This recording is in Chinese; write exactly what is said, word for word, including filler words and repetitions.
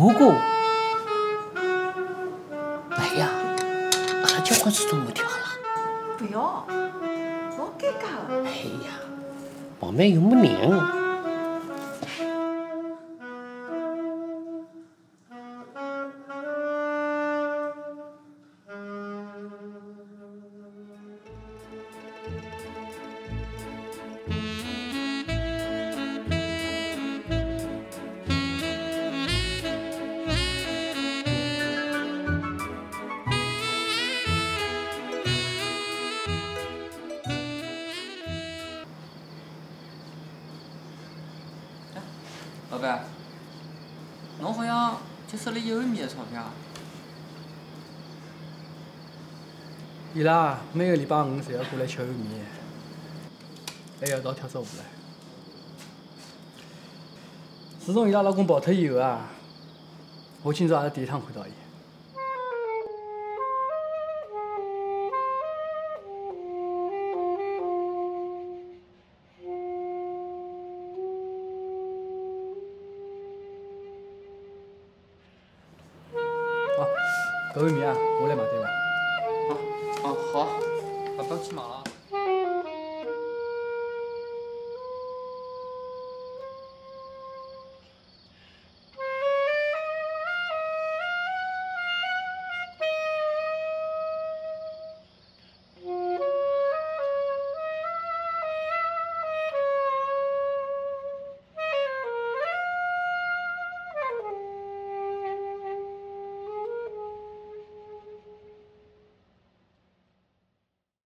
如果，哎呀，阿拉交关始终没跳好了。 不要，老尴尬了。 哎呀，旁边又没人。 老板，侬好像就收了一碗米的钞票。 伊拉每个礼拜五侪要过来吃碗面，还要到跳蚤湖来。自从伊拉老公跑脱以后啊，我今朝也是第一趟看到伊。搿碗面啊，我来买对伐？ 哦哦好，爸爸去忙了。